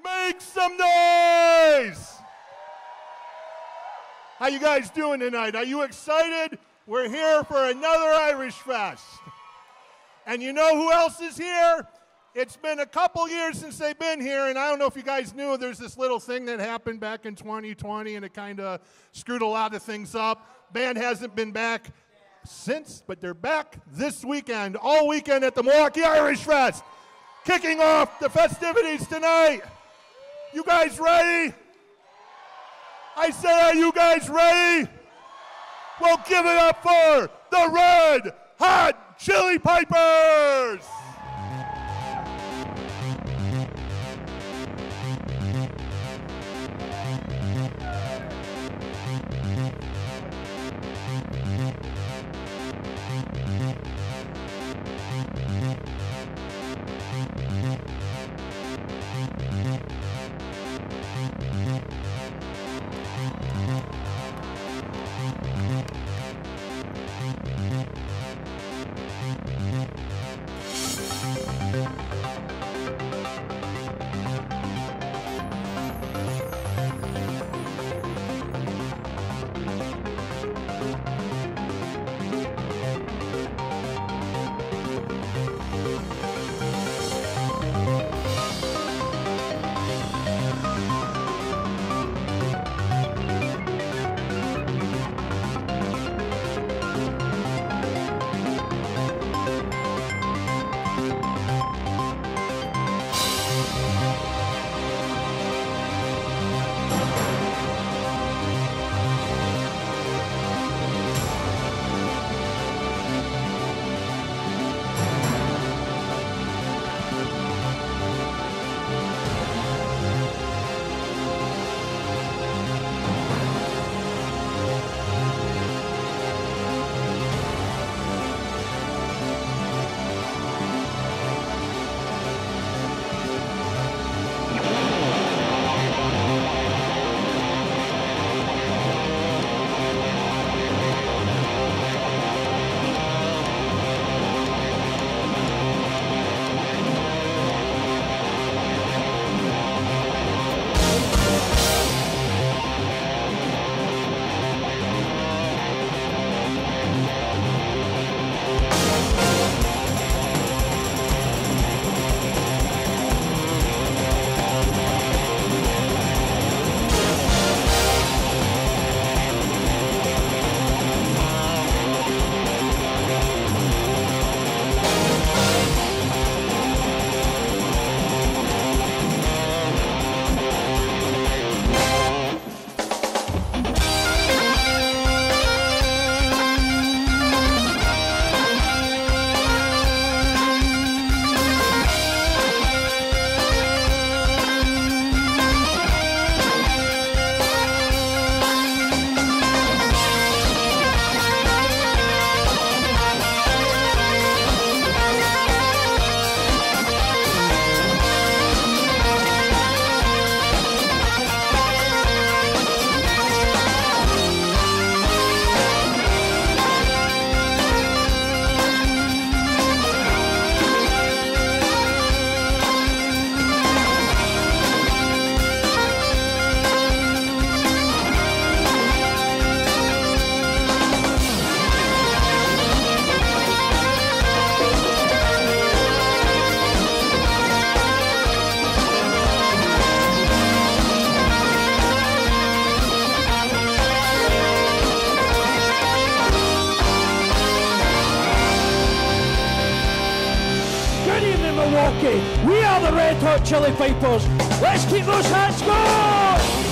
Make some noise! How you guys doing tonight? Are you excited? We're here for another Irish Fest. And you know who else is here? It's been a couple years since they've been here, and I don't know if you guys knew, there's this little thing that happened back in 2020, and it kind of screwed a lot of things up. Band hasn't been back since, but they're back this weekend, all weekend at the Milwaukee Irish Fest, kicking off the festivities tonight. You guys ready? I said, are you guys ready? Well, give it up for the Red Hot Chili Pipers! Milwaukee. We are the Red Hot Chili Pipers. Let's keep those hats going!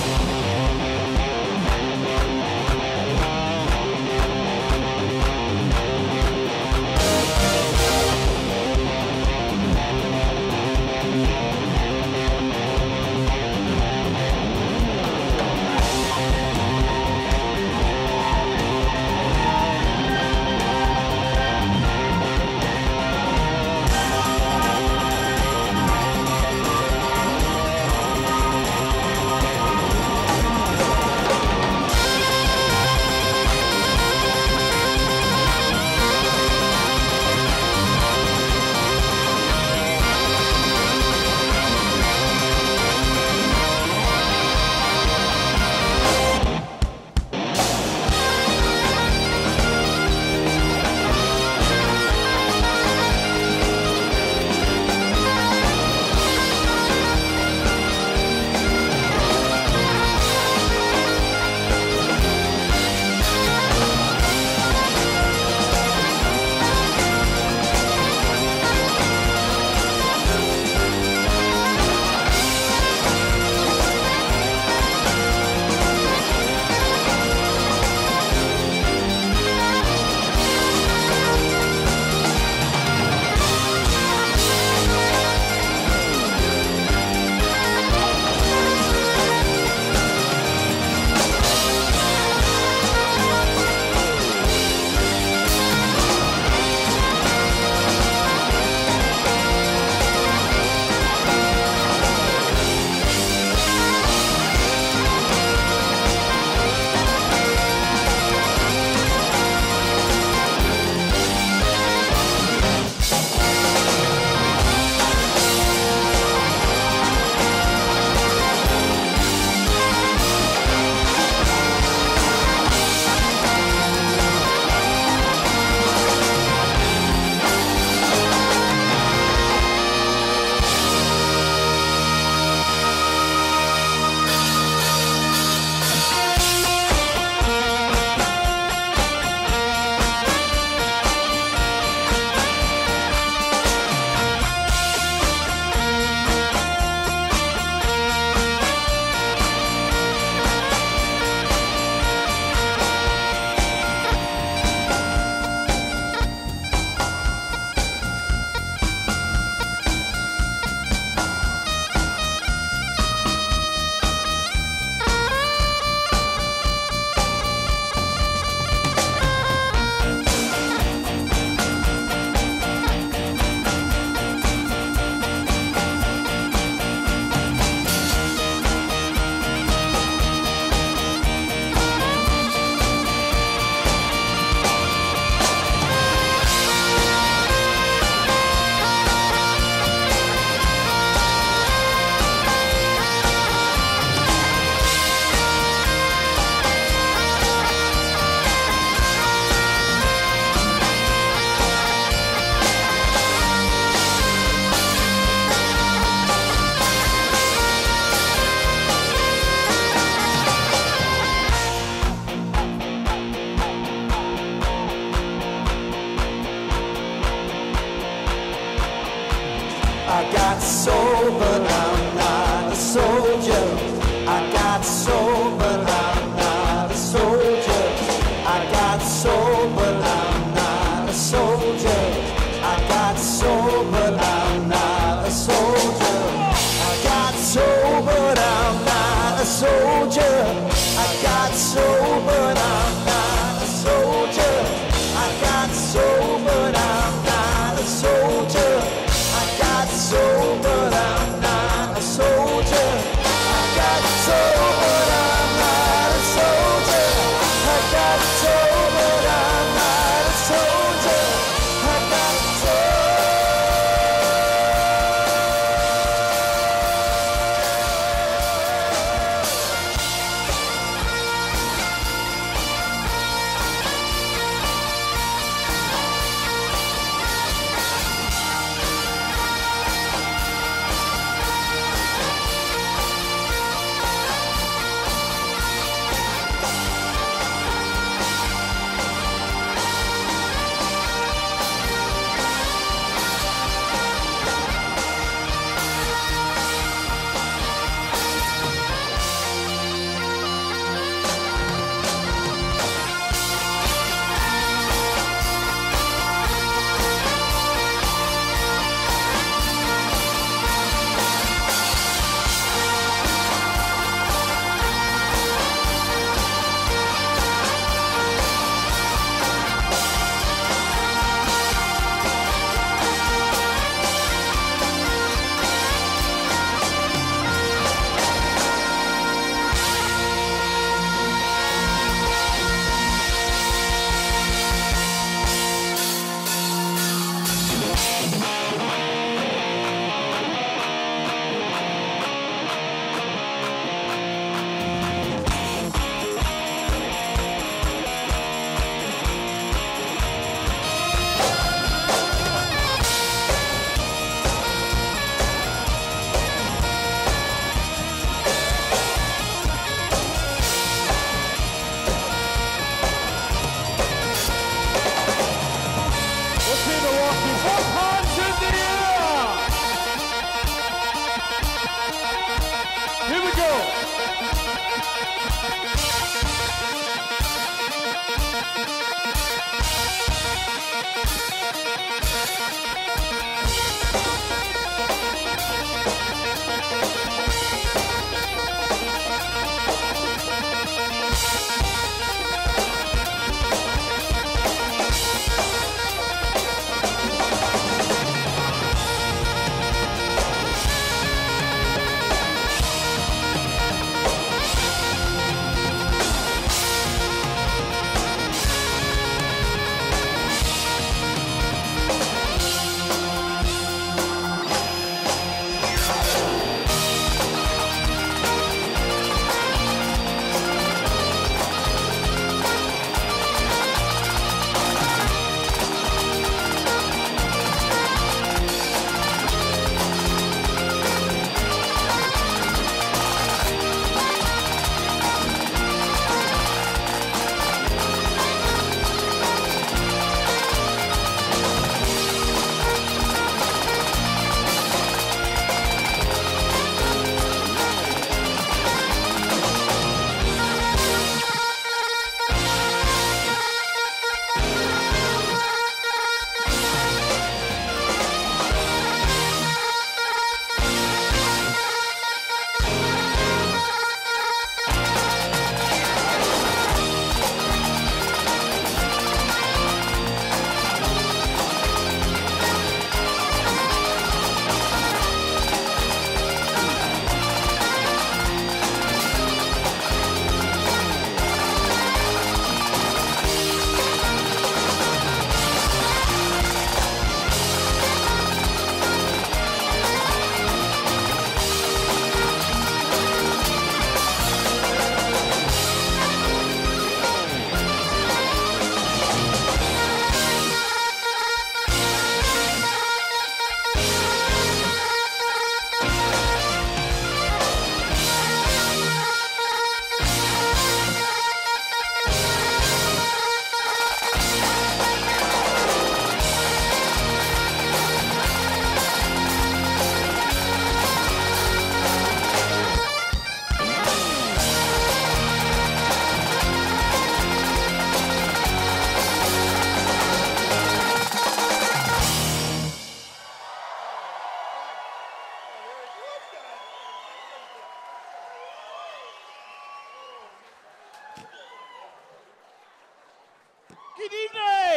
I got soul, but I'm not a soldier. I got soul, but I'm not a soldier. I got soul, but I'm not a soldier. I got soul, but I'm not a soldier. I got soul, but I'm not a soldier. I got soul, but I'm not a soldier. I got soul, but I'm not a soldier. I got soul, but I'm not a soldier. I got soul, but I'm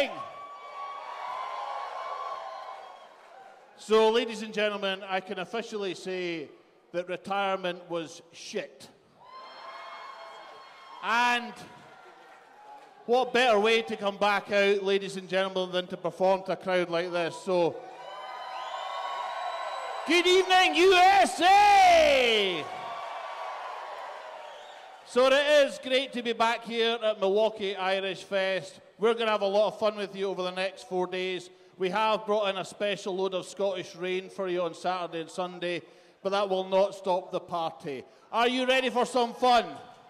evening. So, ladies and gentlemen, I can officially say that retirement was shit. And what better way to come back out, ladies and gentlemen, than to perform to a crowd like this. So, good evening, USA! So it is great to be back here at Milwaukee Irish Fest. We're going to have a lot of fun with you over the next 4 days. We have brought in a special load of Scottish rain for you on Saturday and Sunday, but that will not stop the party. Are you ready for some fun?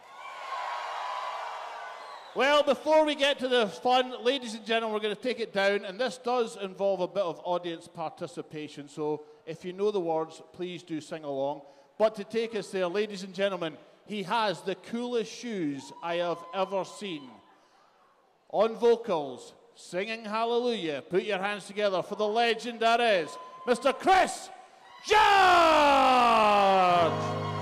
Well, before we get to the fun, ladies and gentlemen, we're going to take it down, and this does involve a bit of audience participation, so if you know the words, please do sing along. But to take us there, ladies and gentlemen, he has the coolest shoes I have ever seen. On vocals, singing hallelujah, put your hands together for the legend that is Mr. Chris George!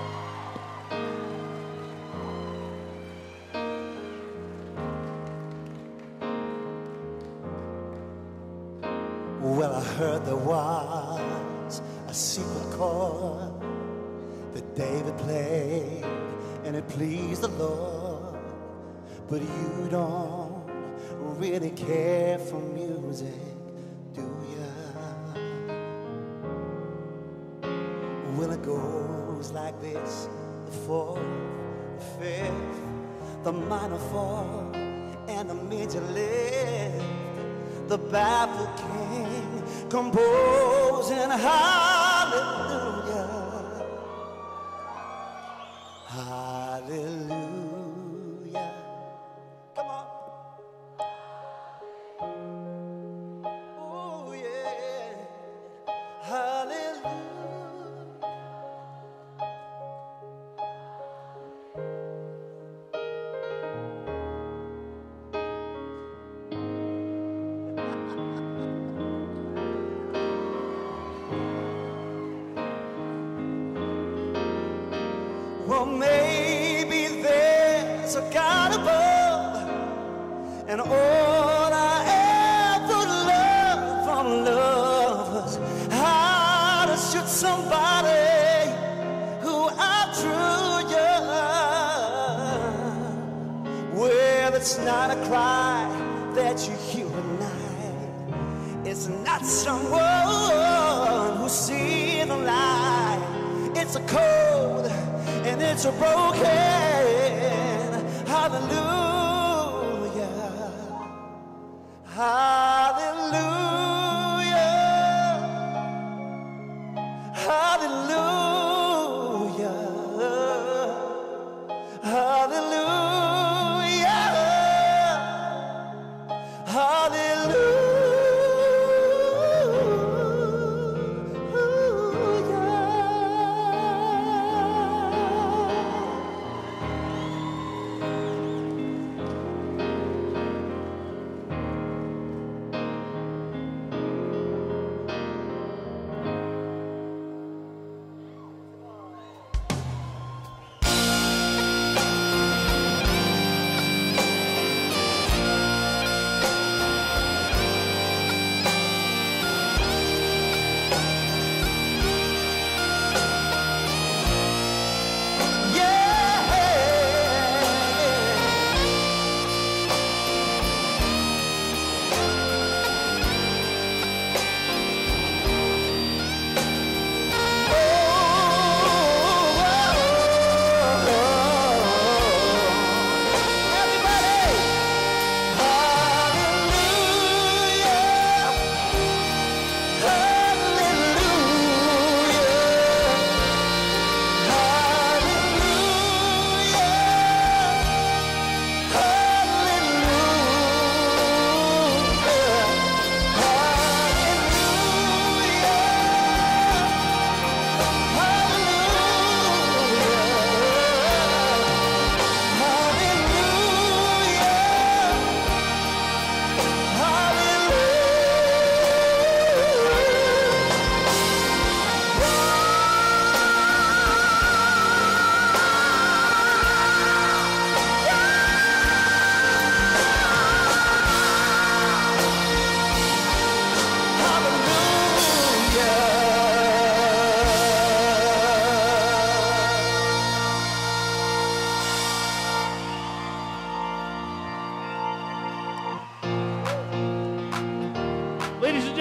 Well, I heard there was a secret chord that David played, and it pleased the Lord. But you don't really care for music, do ya? Well, it goes like this: the fourth, the fifth, the minor fourth, and the major lift. The baffled king composing hallelujah, hallelujah. Come on. Oh yeah, hallelujah. Well, maybe there's a God above, and all I ever learned from love was how to shoot somebody who outdrew you. Well, it's not a cry that you hear at night. It's not someone who sees the light. It's a code, and it's a broken hallelujah, hallelujah, hallelujah, hallelujah, hallelujah.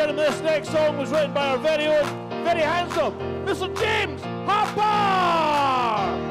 gentlemen, this next song was written by our very own, very handsome, Mr. James Harper!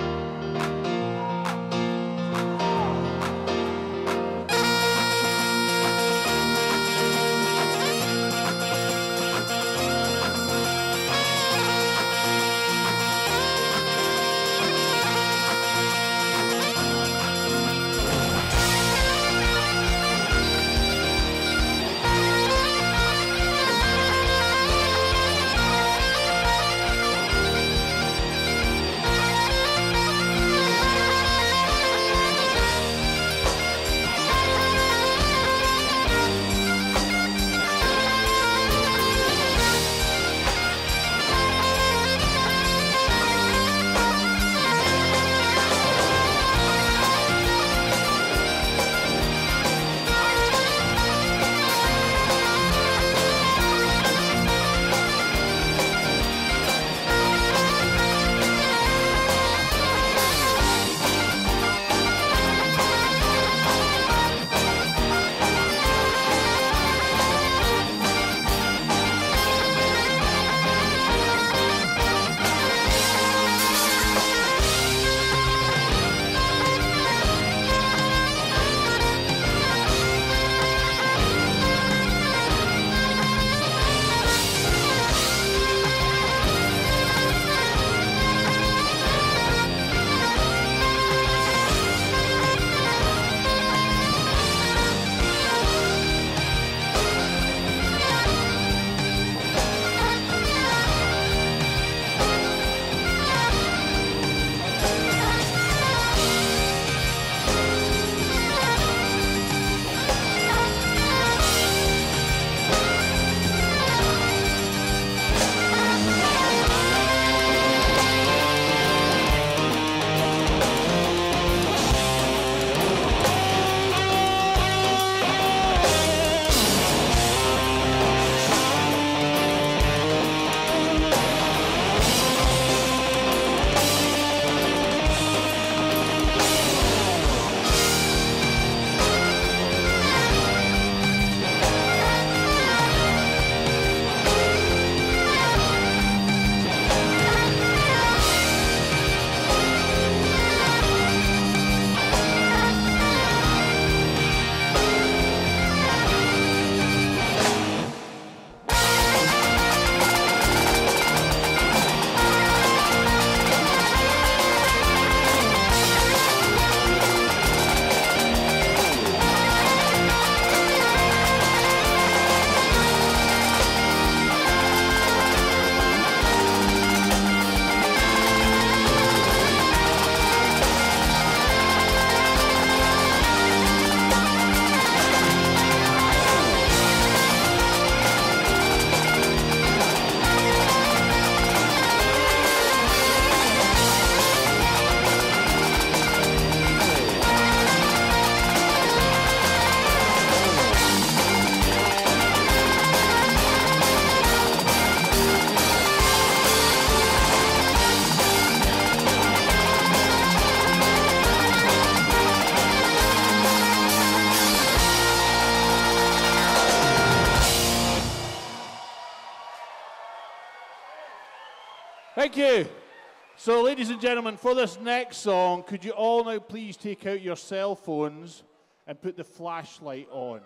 Thank you. So, ladies and gentlemen, for this next song, could you all now please take out your cell phones and put the flashlight on?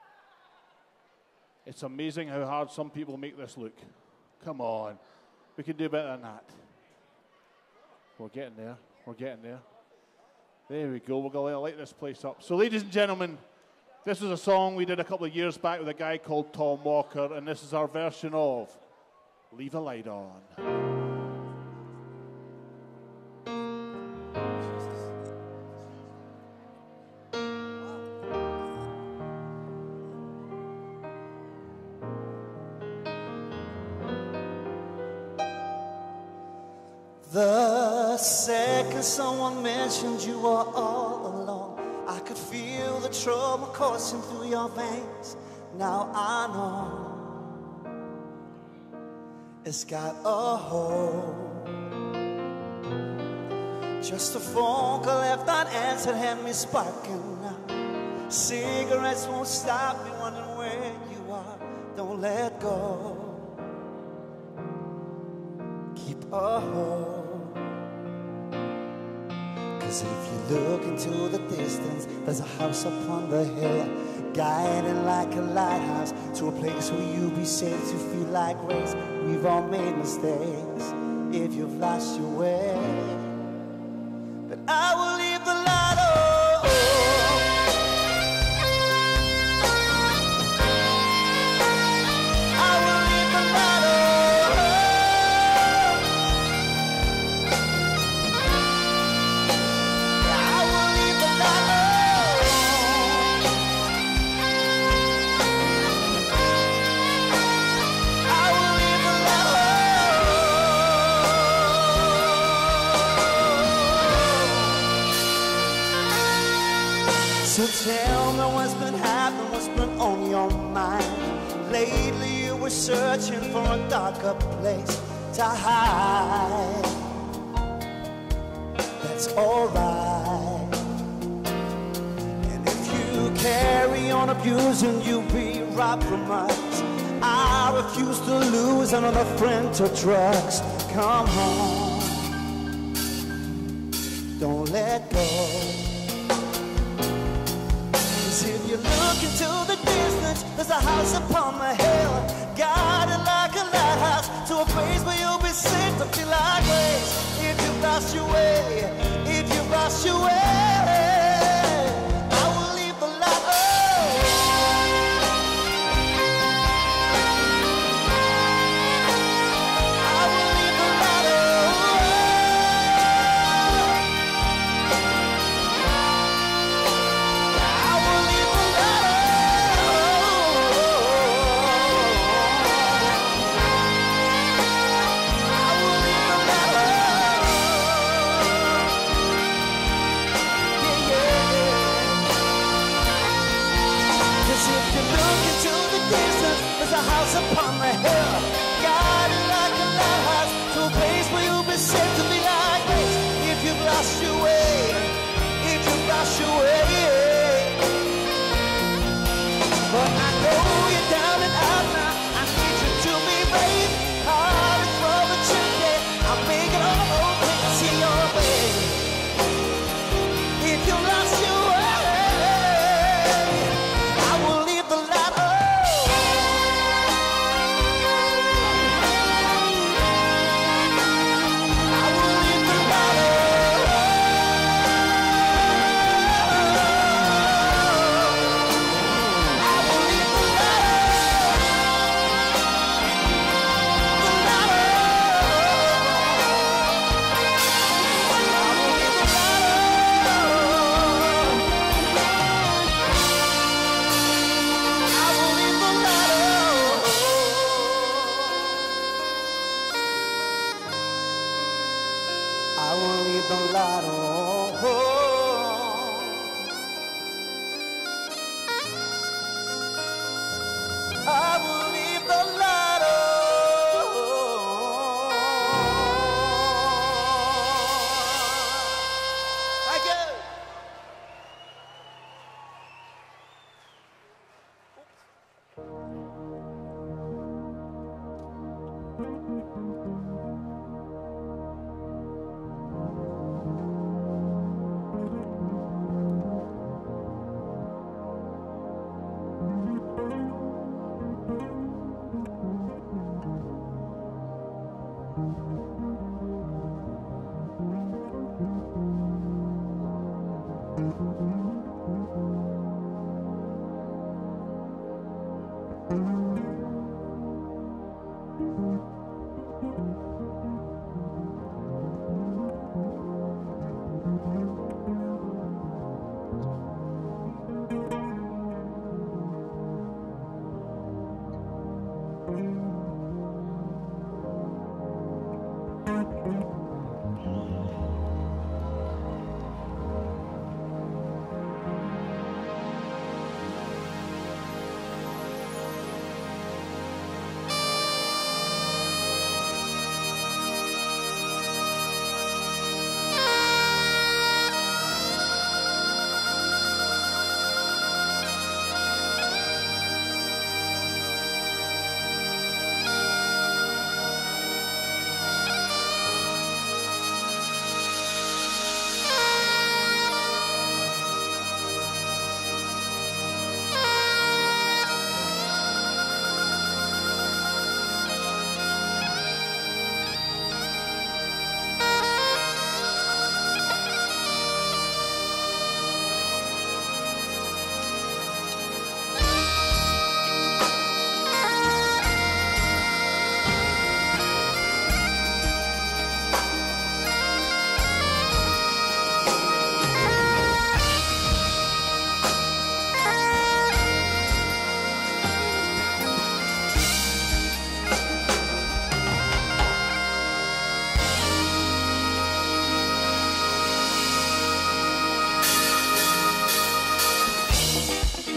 It's amazing how hard some people make this look. Come on. We can do better than that. We're getting there. We're getting there. There we go. We're going to light this place up. So, ladies and gentlemen, this is a song we did a couple of years back with a guy called Tom Walker, and this is our version of Leave a Light On. The second someone mentioned you were all alone, I could feel the trouble coursing through your veins. Now I know it's got a hole. Just a phone call left unanswered had me sparking now. Cigarettes won't stop me wondering where you are. Don't don't let go. Keep a hold. 'Cause if you look into the distance, there's a house upon the hill, guiding like a lighthouse to a place where you'll be safe to feel like grace. We've all made mistakes if you've lost your way, but I will leave the light on. So tell me what's been happening, what's been on your mind. Lately you were searching for a darker place to hide. That's alright. And if you carry on abusing, you'll be robbed from us. I refuse to lose another friend to drugs. Come on, don't let go. If you look into the distance, there's a house upon the hill, guided like a lighthouse to a place where you'll be safe to feel like grace. If you've lost your way, if you've lost your way, I will leave the light on. I will leave the light on. Upon the hill, guided like a lighthouse to a place where you'll be safe to be like this. If you've lost your way, if you've lost your way, but I know you're down and out now. I need you to be brave, hard for the truth. I'll make it all okay, see your way. If you lost your way, I will leave the light on. I will leave the light on. I will leave the light on. Thank you.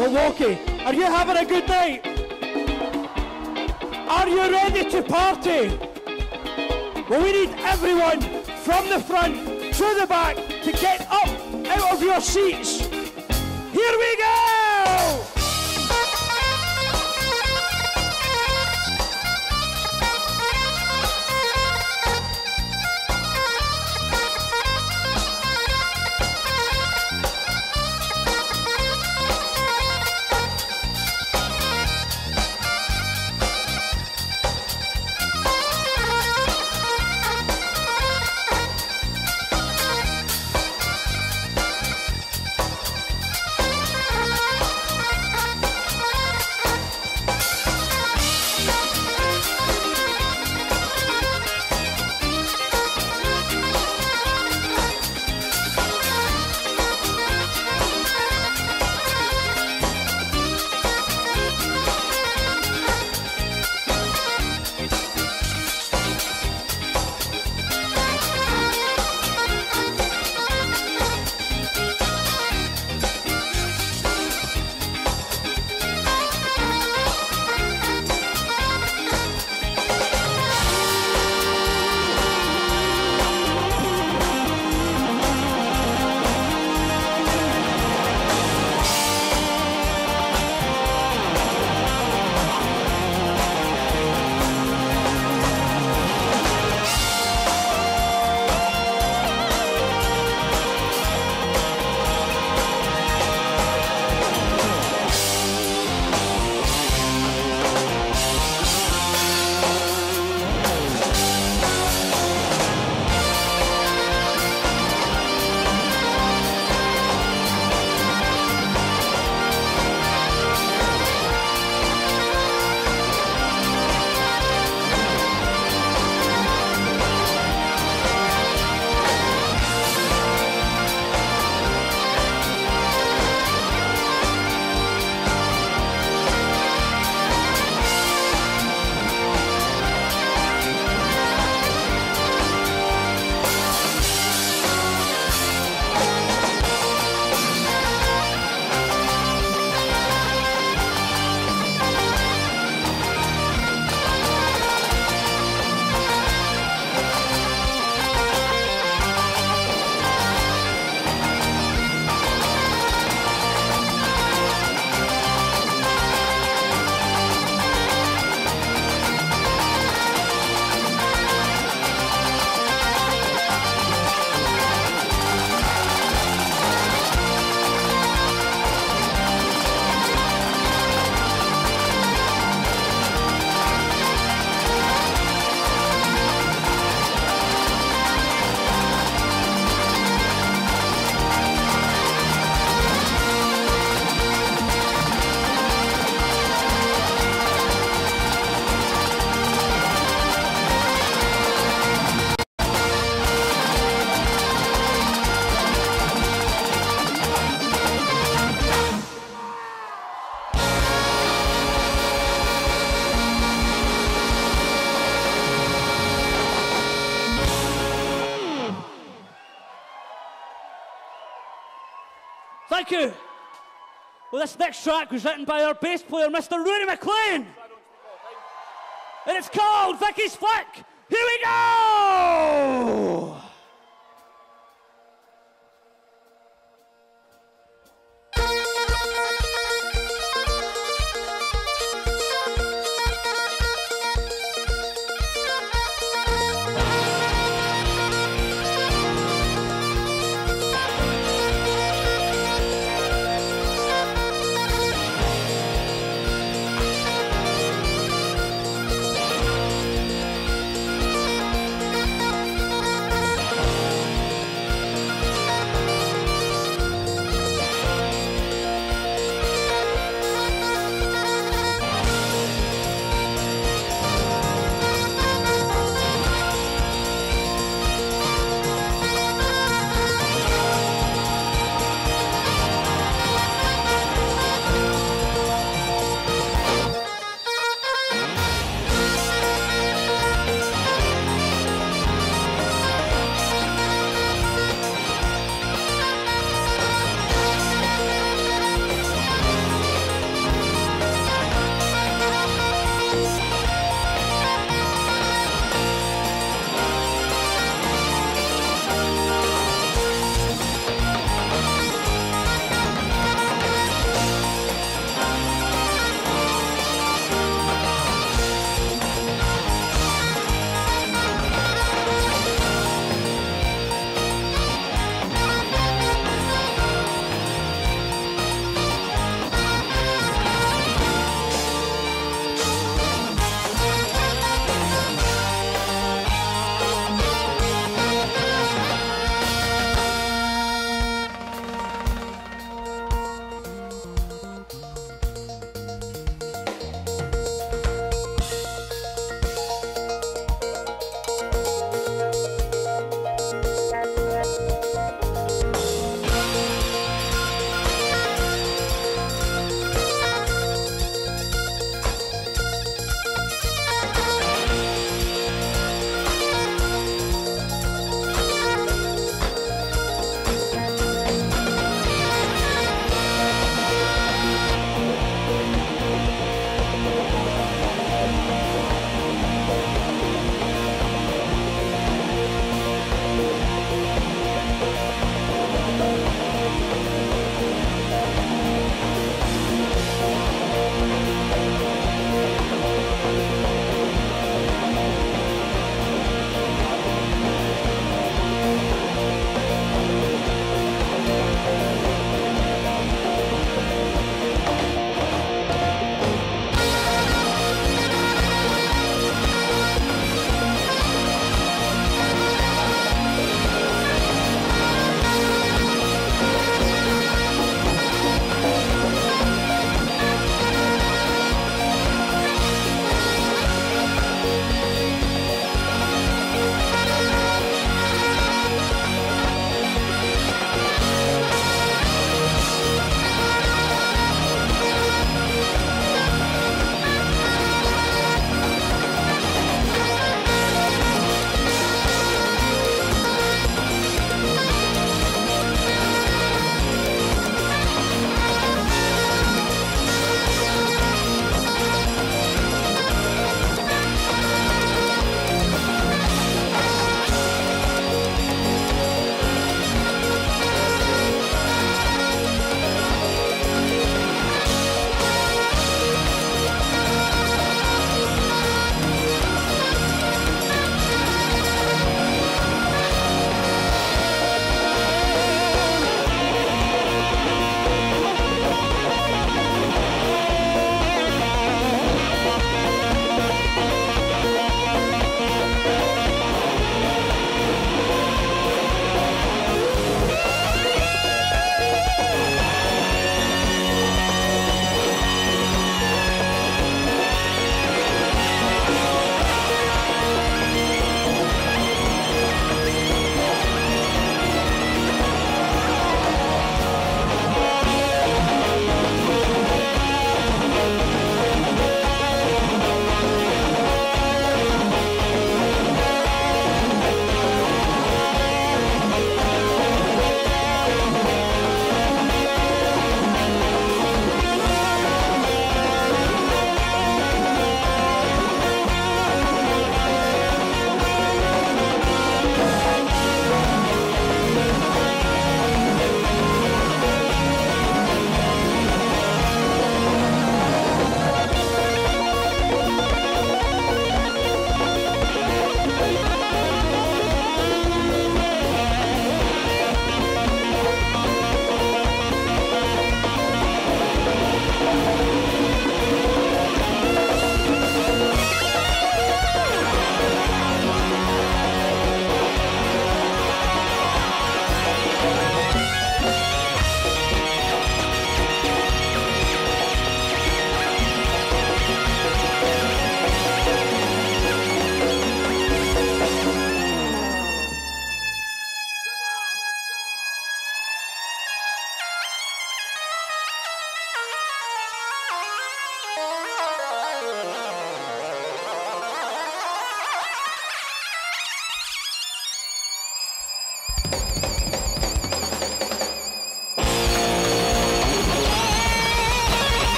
Milwaukee, are you having a good night? Are you ready to party? Well, we need everyone from the front to the back to get up out of your seats. Here we go! Thank you. Well, this next track was written by our bass player, Mr. Rooney McLean. And it's called Vicky's Flick. Here we go!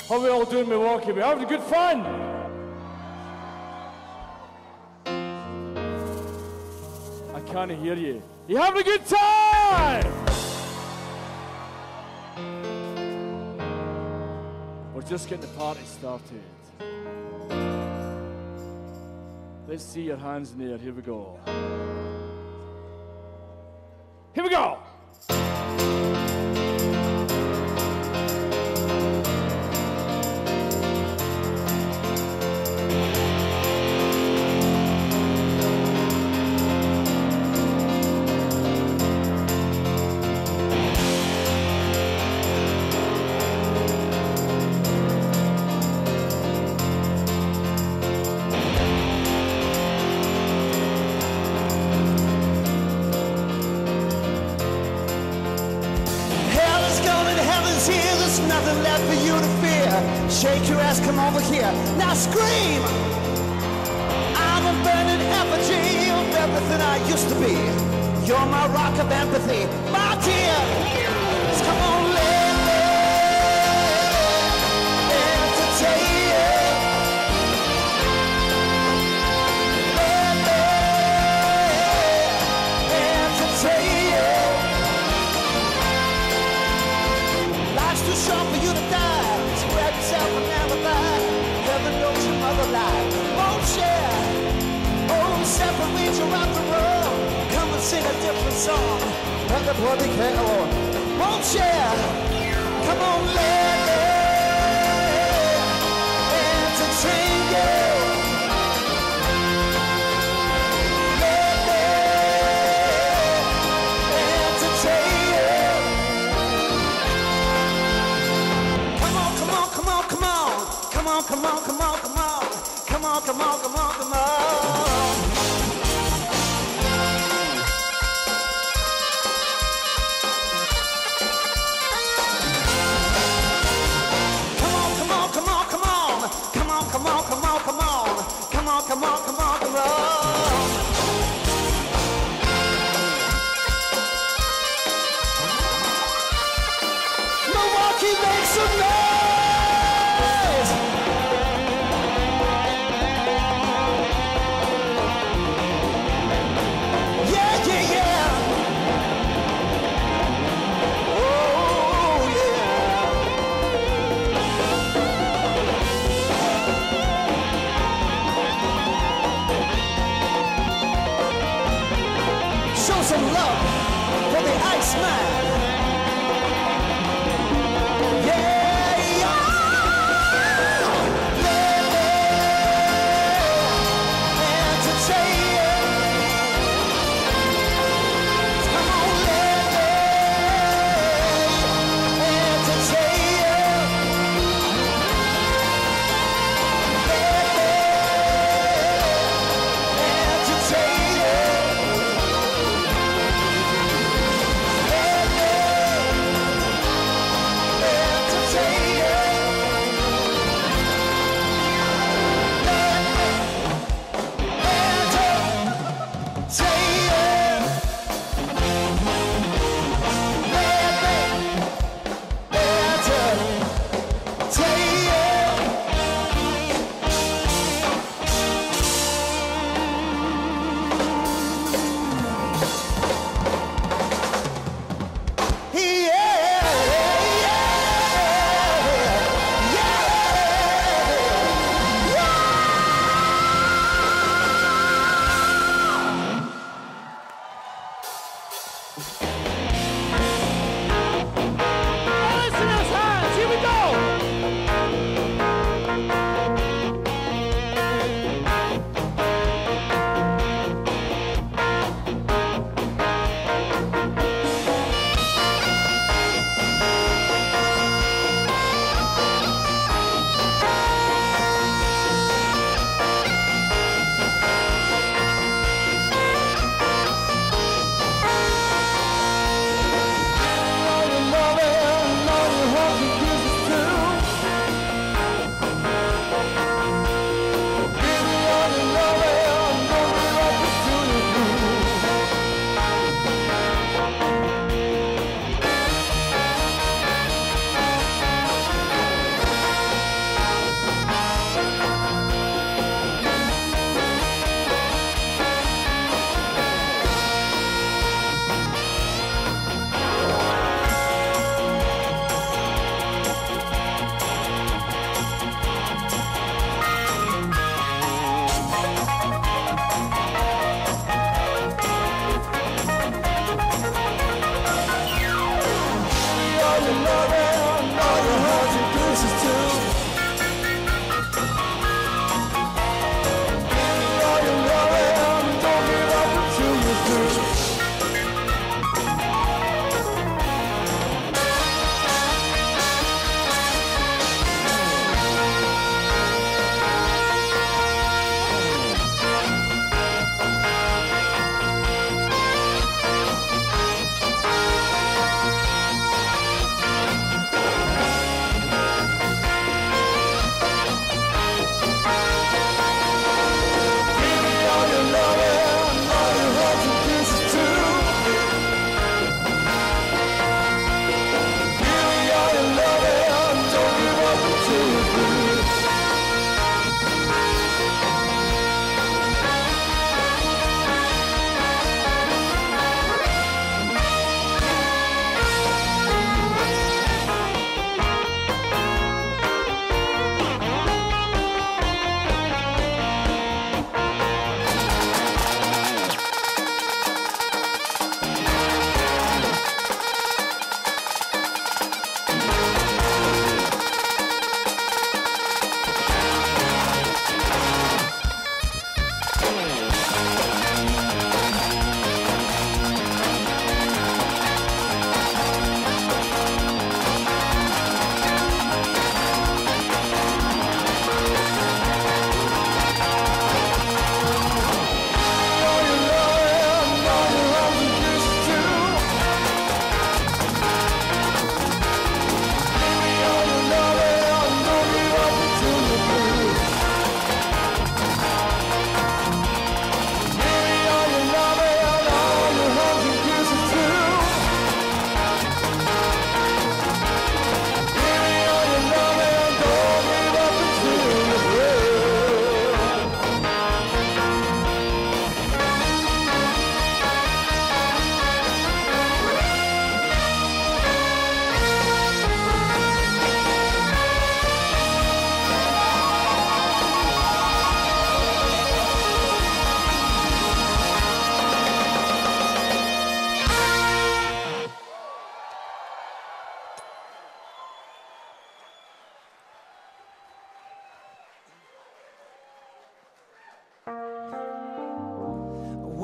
How we all doing, Milwaukee? We're having good fun. I can't hear you. You having a good time? We're just getting the party started. Let's see your hands in the air. Here we go. Here we go. Nothing left for you to fear. Shake your ass, come over here. Now scream! I'm a burning effigy of everything I used to be. You're my rock of empathy, my dear. So come on, let me entertain you. Let me entertain you. Life's too short for you to die, so grab yourself an alibi. Heaven knows your mother lied. Won't share, oh, separate you out the road. Come and sing a different song, let the bloody carol. Won't share, come on, let me entertain you. Let me entertain you. Come on, come on, come on, come on. Come on, come on, come on, come on. Come on, come on, come on, come on. Come on, come on, come on, come on. Come on, come on, come on, come on. Come on, come on, come on, come on. Milwaukee, make some noise! Yeah, yeah, yeah! Oh, yeah! Show some love for the Iceman! Yeah,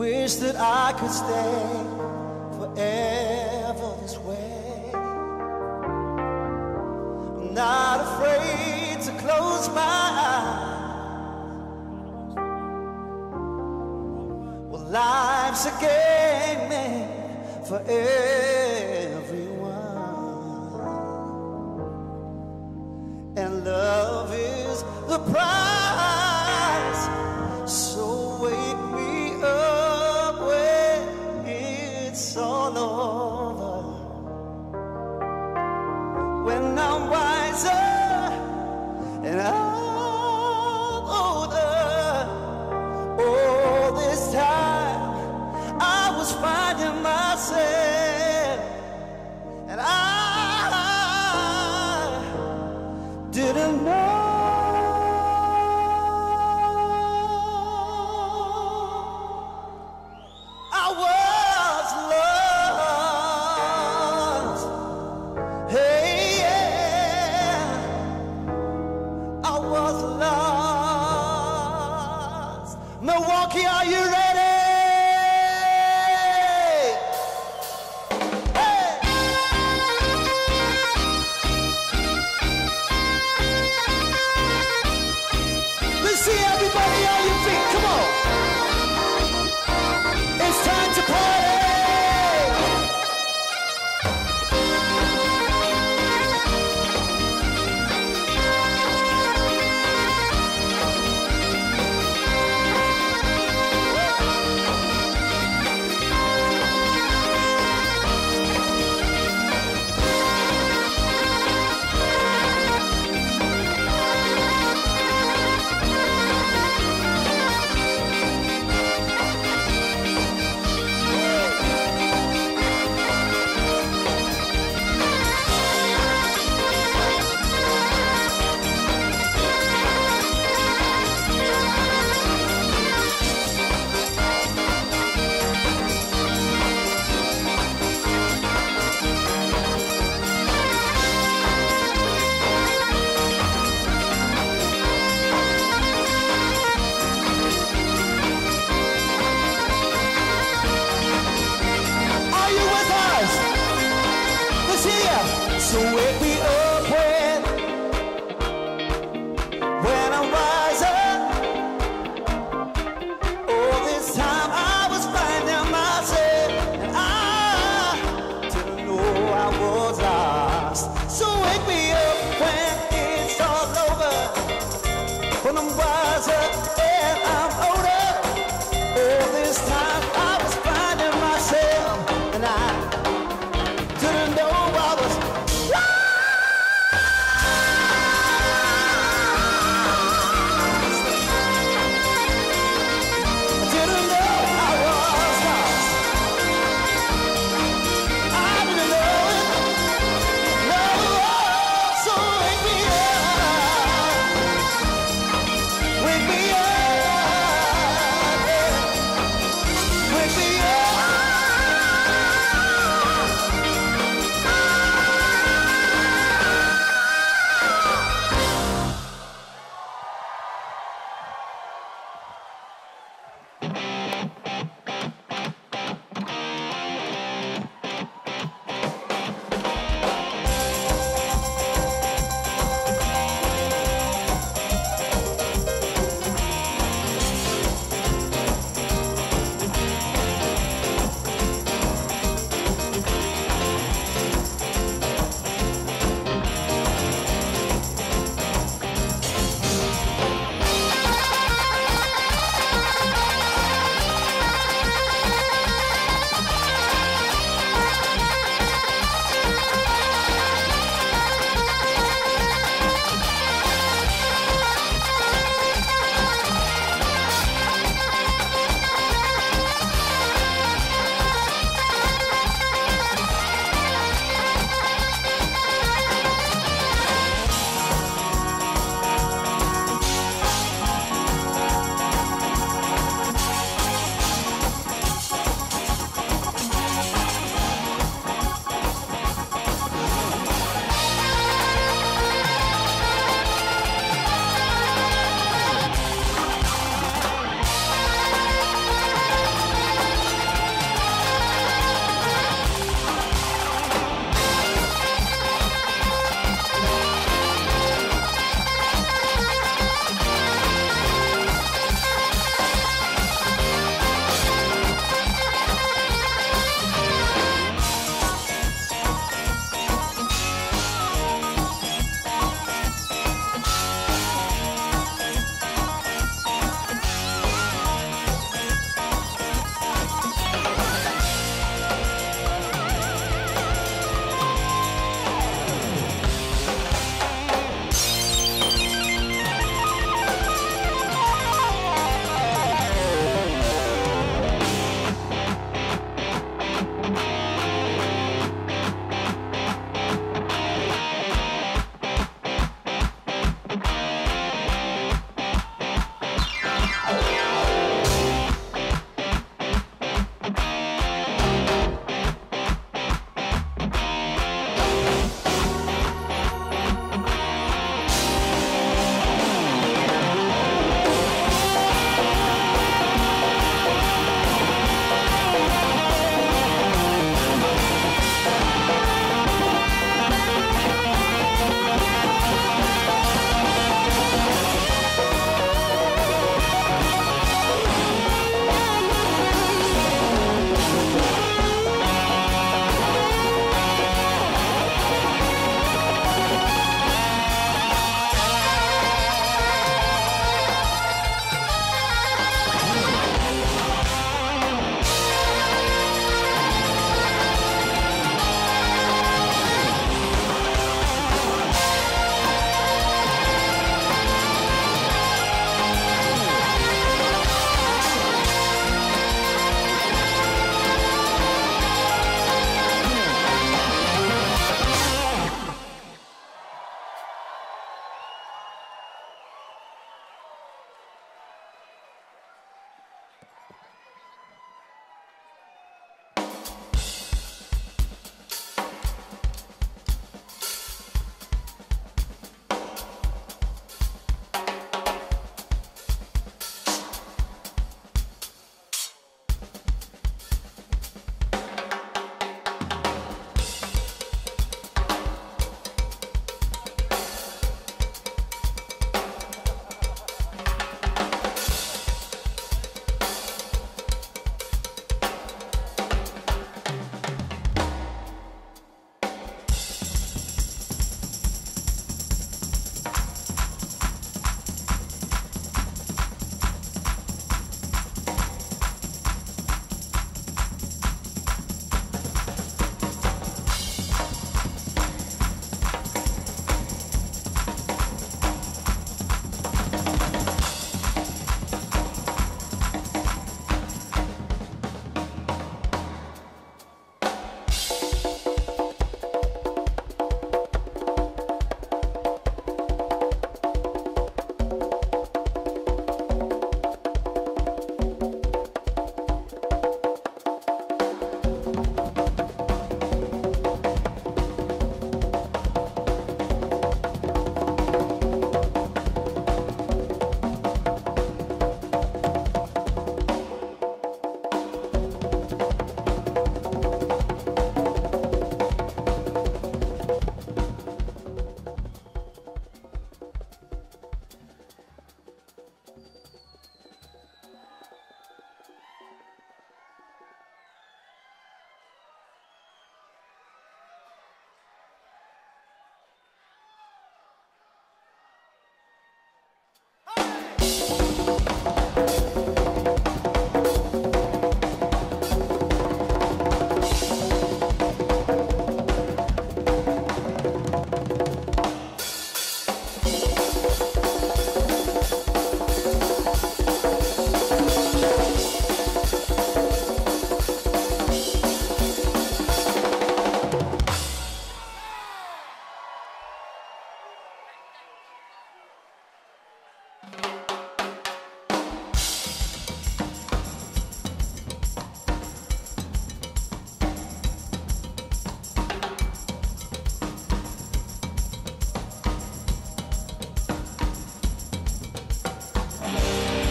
wish that I could stay forever this way. I'm not afraid to close my eyes. Well, life's a game made for everyone, and love is the prize. So wake me up when it's all over, when I'm wiser and I'm older. All this time I was finding myself, and I didn't know I was lost. Hey, yeah, I was lost. Milwaukee, are you ready? Hey! Let's see everybody on your feet. Come on. It's time to party. Are you with us? Let's hear ya. So wake me up when I'm wiser. All this time I was finding myself, and I didn't know I was lost. So wake me up when it's all over, when I'm wiser and I'm older. All this time I was finding myself, and I didn't know I was lost. I didn't know I was lost. I didn't know it. No, so wake me up. Wake me up. Yeah. Wake me up.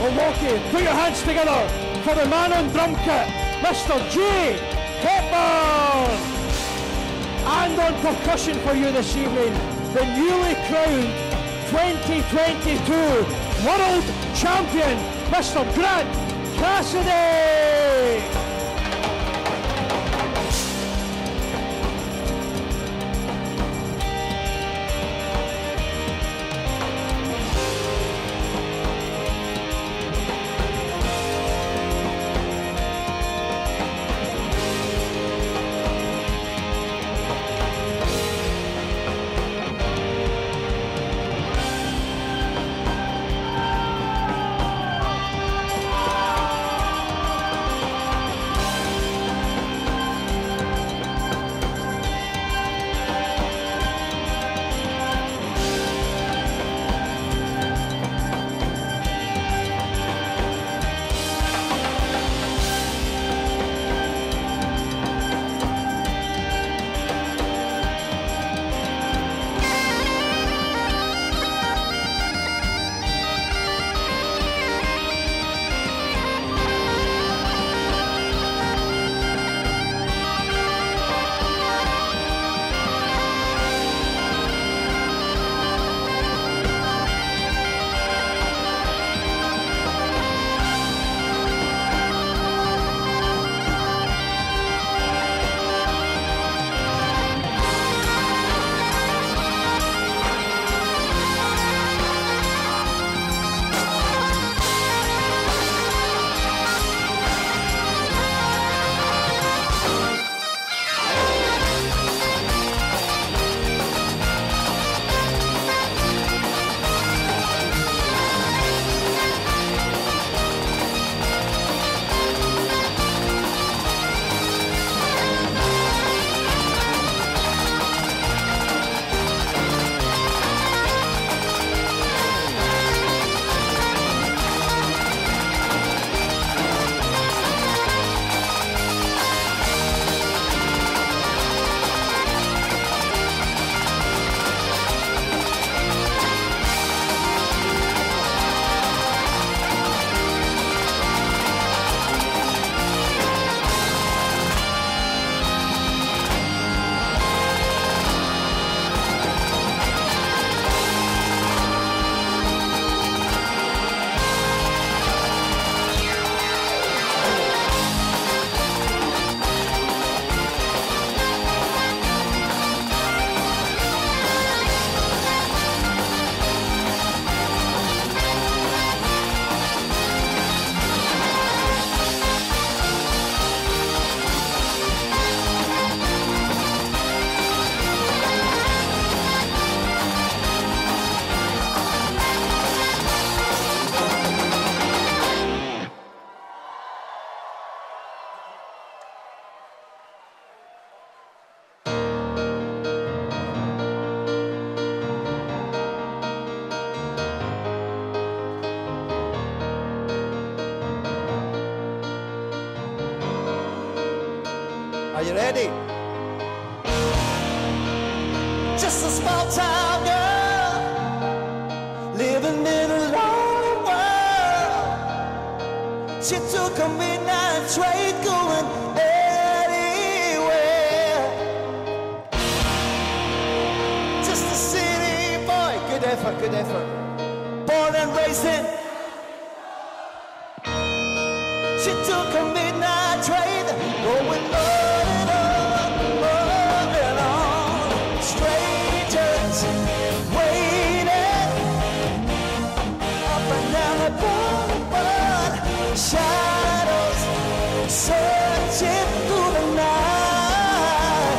Milwaukee, put your hands together for the man on drum kit, Mr. J. Hepburn. And on percussion for you this evening, the newly crowned 2022 World Champion, Mr. Grant Cassidy. Are you ready? Just a small town girl living in a lonely world. She took a midnight train going anywhere. Just a city boy, good effort, good effort. Born and raised in. She took a midnight train going on and on, on and on. Strangers waiting up and down the boulevard. Shadows searching through the night.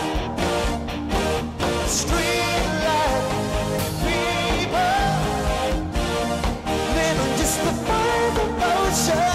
Street light people living just to find emotion.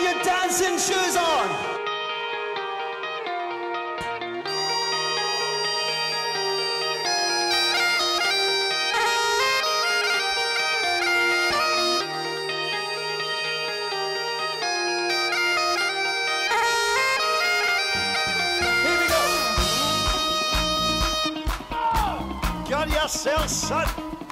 got your dancing shoes on. Here we go. Got yourself, son.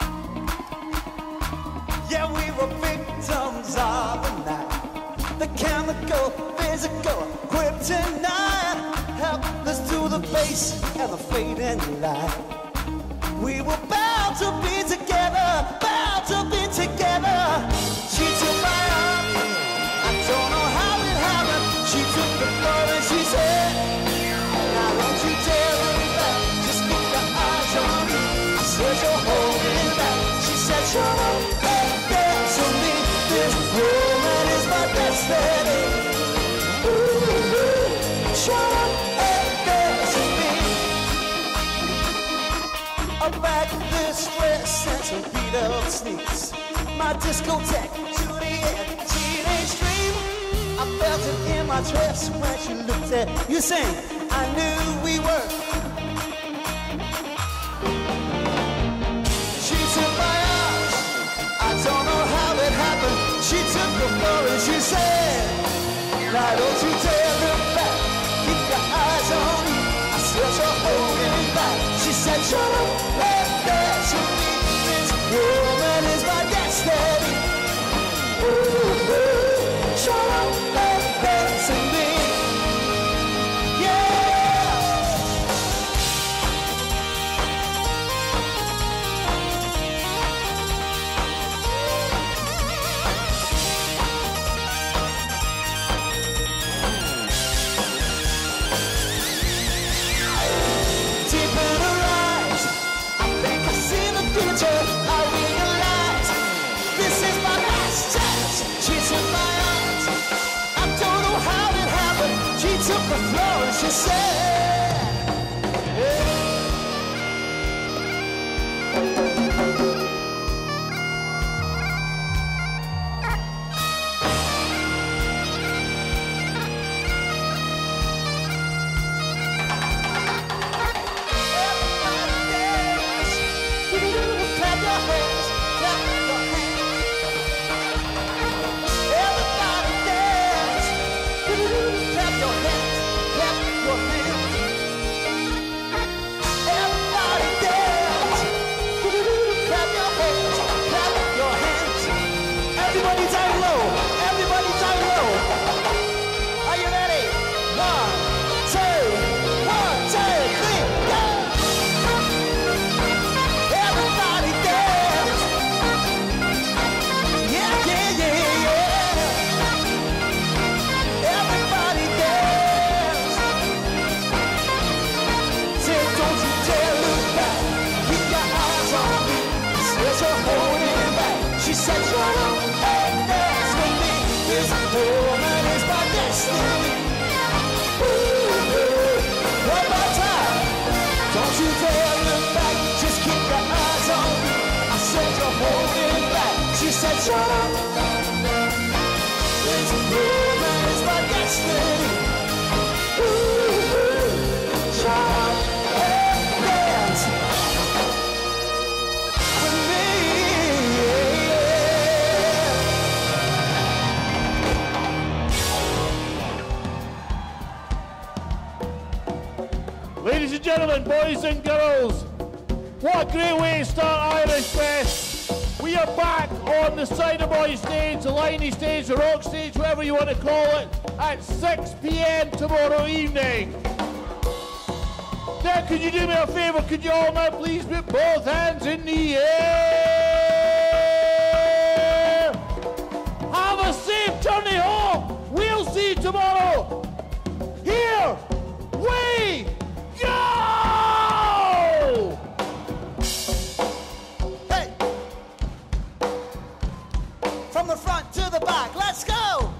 Yeah, we were victims of the night. The chemical, physical, kryptonite, helpless to the face and the fading light. We were bound to be together, bound to be together. She took my arm, I don't know how it happened. She took the floor and she said, now don't you dare look back, just keep your eyes on me. I said, you're holding back. She said, shut up and dance with me. This woman is my destiny. Ooh, shut up and dance with me. A back this dress and some beat up sneaks. My discotheque, Juliet, teenage dream. I felt it in my dress when she looked at you saying, I knew we were. She took my arms, I don't know how it happened. She took the floor and she said, now don't you dare look back, keep your eyes on me. I said you're holding back. She said shut up and dance with me. This woman is my destiny. Ooh, shut up and dance with me. Yeah. Deep in her eyes, I think I see the future. I realize this is my last chance. She took my arms, I don't know how it happened. She took the floor and she said, hey. Everybody down low. Everybody down low. Are you ready? 1, 2, 3, go! Everybody dance. Yeah, yeah, yeah, yeah. Everybody dance. Say, don't you dare look back. Keep your eyes on me. Said you're holding back. She said, shut up and dance with me. This woman is my destiny. Ooh, one more time. Don't you dare look back. Just keep your eyes on me. I said you're holding back. She said, shut up. This woman is my destiny. Ooh, shut up and dance with me. Ladies and gentlemen, boys and girls, what a great way to start Irish Fest. We are back on the Cider Boy stage, the Liney stage, the Rock stage, whatever you want to call it, at 6 p.m. tomorrow evening. Now, could you do me a favour? Could you all now please put both hands in the air? Have a safe journey home. We'll see you tomorrow. Here we go! Hey! From the front to the back, let's go!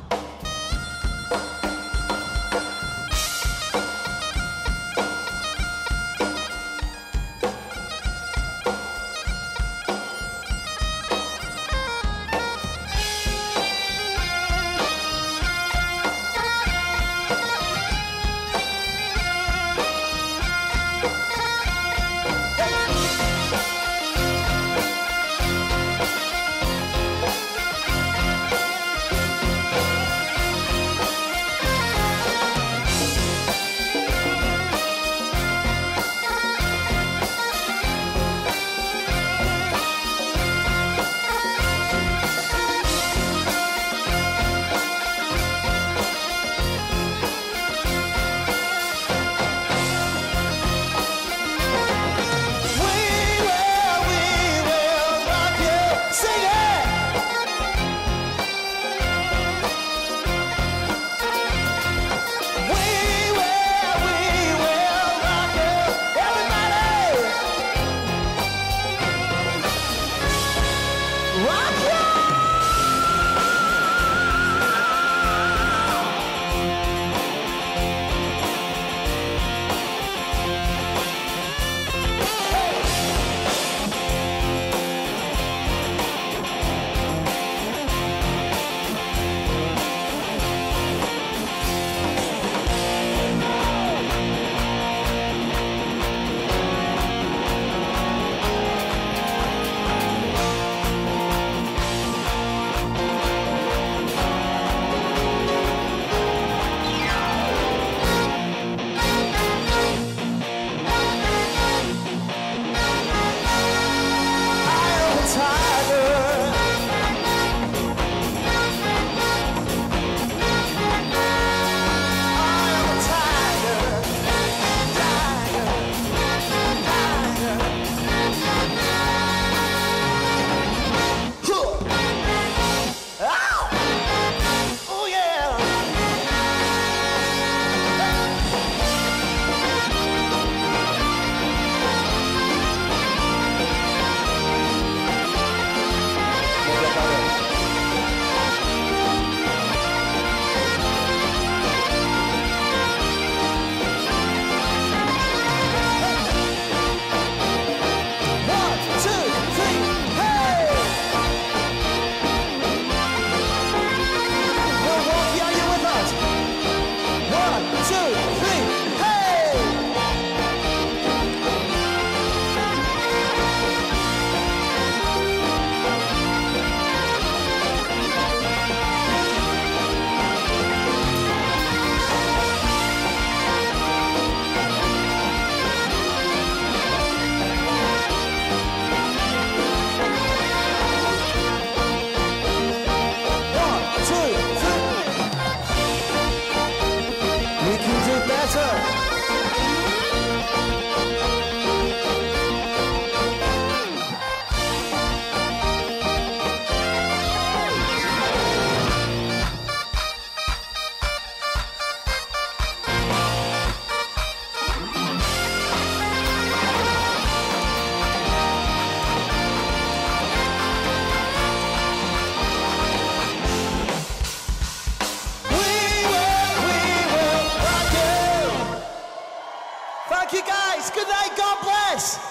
Thank you, guys. Good night. God bless.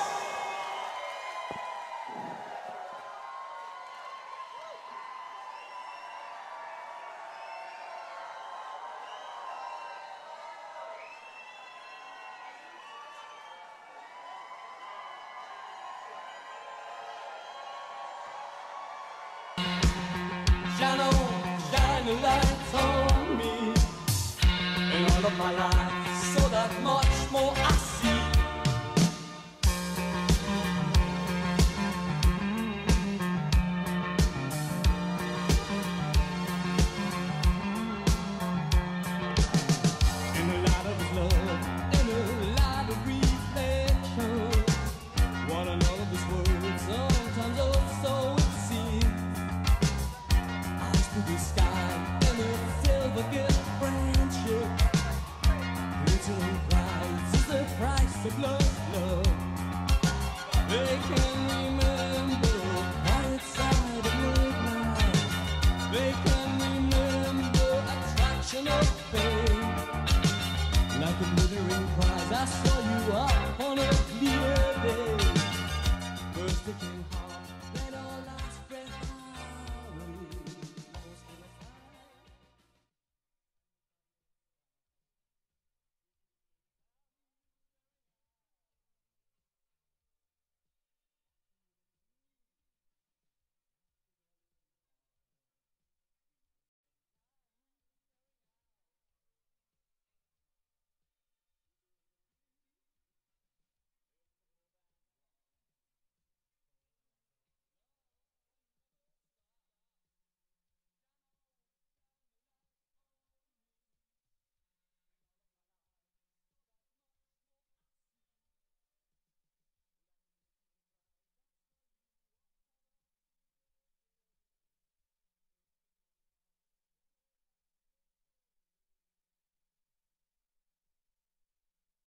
Shine on, shine the lights on me. In all of my life, so that much more I see. In a lot of love, in a lot of reflection, one another's words, sometimes also it seems. Eyes to the sky and a silver gift friendship. Little price is the price of love, love. They can remember quiet side of midnight. They can remember attraction of fame. Like a glittering prize, I saw you up on a clear day. First it came